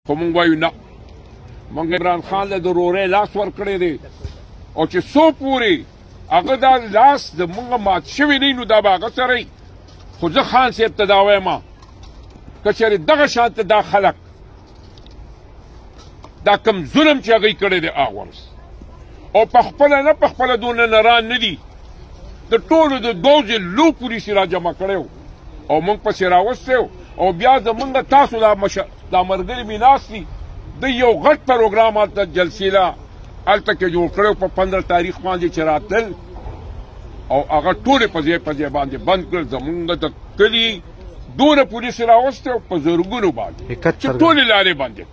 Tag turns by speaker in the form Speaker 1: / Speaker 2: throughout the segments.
Speaker 1: خو مونږ وایو نه، مونږ عمران خان له د رورۍ لاس ورکړی دی او چې څو پورې هغه دا لاس د مونږ مات شوی دی نو دا به هغه سره وي. خو زه خان صاحب ته دا وایم که چېرې دغه شانته دا خلک دا کم ظلم چې هغوی کړی دی اغورس او په خپله نه په خپله دونه نران نه دي، د ټولو د 2000 لو پولیس یې راجمع کړی او موږ پسې راوستی او بیا زمونږ تاسو دا ملګري مې ناست دي د یو غټ پروګرام هلته جلسې له هلته کې جوړ کړی په 15 تاریخ باندې چې راتلل او هغه ټولې په ځای باندې بند کړل. زمونږ د کلي دونه پولیس راوستی په زرګونو باندې چې ټولې لارې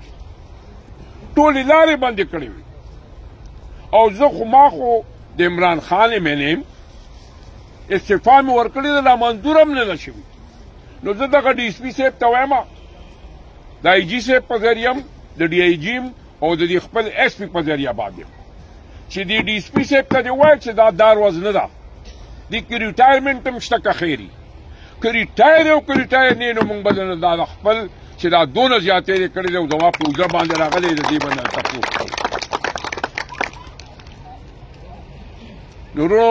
Speaker 1: بندې کړې وي. او زه خو ما خو د عمران خان MNM استعفا مې ورکړې ده، دا منظور هم نه شوي. نو زه دغه DSP صاحب ته وایم د IG صاحب په ذریعه م د DIG او د دې خپل SP په ذریعه باندې چې د DSP صاحب ته دې ووایه چې دا داروز نه ده، دې کې ریټایرمنټ هم شته که خیري، که ریټایر او که ریټایر نه نو مونږ به دا خپل چې دا دونه زیاتې یې کړې دی او زما په اوږه باندې راغلی د دې به نه تپوس کوو. نورو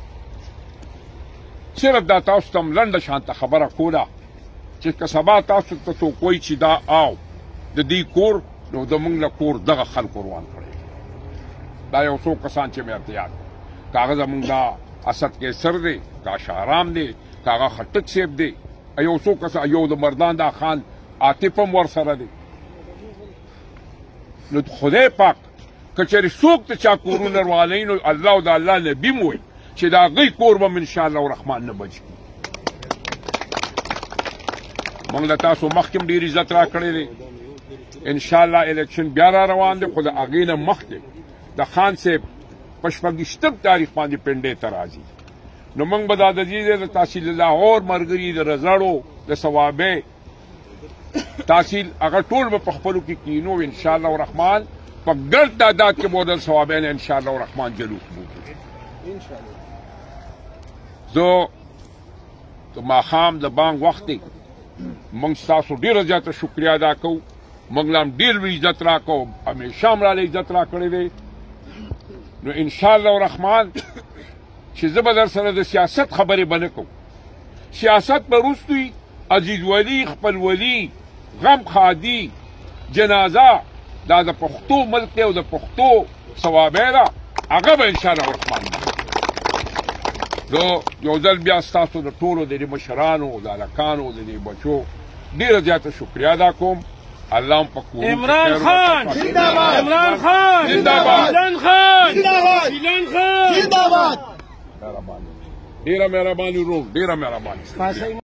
Speaker 1: صرف دا تاسو ته هم لنډه شانته خبره کوله چې که سبا تاسو ته څوک وایي چې دا آو د دې کور نو د موږ له کور دغه خلکو روان کړی. دا یو څو کسان چې مې ورته یاد که هغه زموږ دا اسد کیسر دی، که شهرام دی، که هغه خټک صاحب دی، یو څو کسان، یو د مردان دا خان عاطف هم ورسره دی. نو خدای پاک که چېرې څوک د چا کورونه روانوي نو الله او د الله نبي م وایي چې د هغوی کور به م انشاءالله الرحمن نه بچ کړي. موږ له تاسو مخکې هم ډېر عزت راکړی دی. انشاءالله الیکشن بیا را روان دی خو د هغې نه مخکې د خان صاحب په 26 تاریخ باندې پنډۍ ته راځي. نو موږ به دا د دې د تحصیل لاهور ملګري د رزړو د صوابۍ تحصیل هغه ټول به په خپلو کې کینو انشاءالله الرحمن په ګرد تعداد کې به د صوابۍ نه انشاءالله الرحمن جلوس بوځو. زه د ماښام د بانګ وخت دی، موږ ستاسو ډېره زیاته شکریه ادا کوو. موږ له هم ډېر عزت راکوو، همیشه هم راله عزت راکړی دی. نو انشاءالله الرحمن چې زه به در سره د سیاست خبرې به نه کوم، سیاست به وروسته وي. عزیز ولی، خپل ولی، غم خادي، جنازه دا د پښتو ملک دی او د پښتو صوابۍ ده، هغه به انشاءالله الرحمن ده. زه یو ځل بیا ستاسو د ټولو د دې مشرانو د هلکانو د دې بچو ډېره زیاته شکریه ادا کوم. الله هم په کورو
Speaker 2: عمران خان زنده‌باد، عمران خان زنده‌باد، عمران خان زنده‌باد، عمران خان زنده‌باد.
Speaker 1: ډېره مهرباني ورور، ډېره مهرباني.